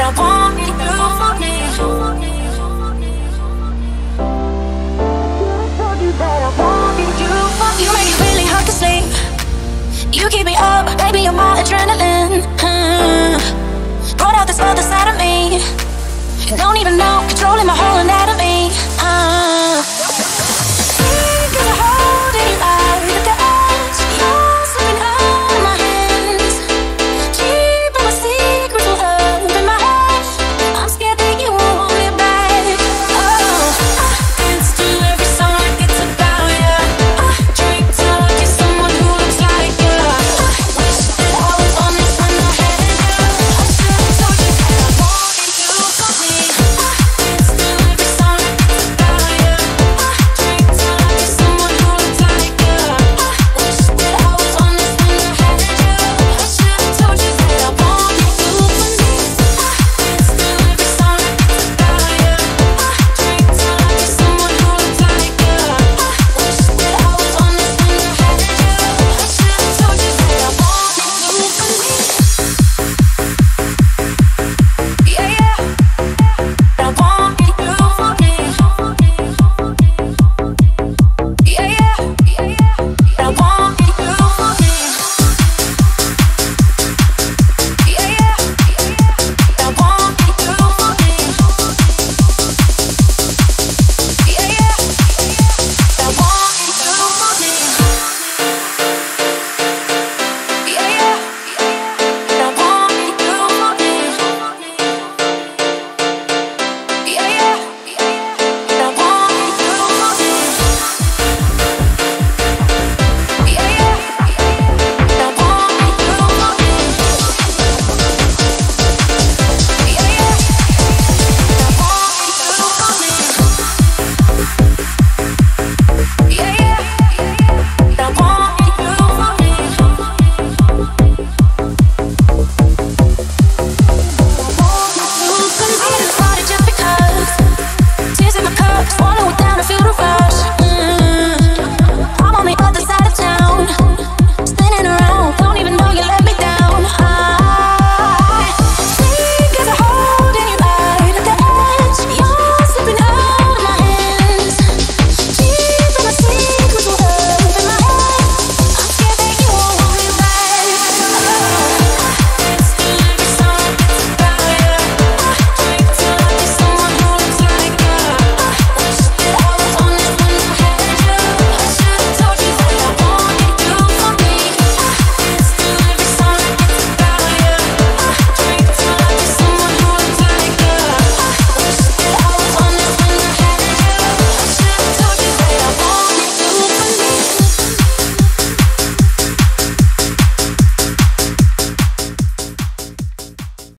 I want you to do for me. You make it really hard to sleep. You keep me up, baby, you're my adrenaline. Brought out this other side of me. You don't even know, controlling my whole anatomy.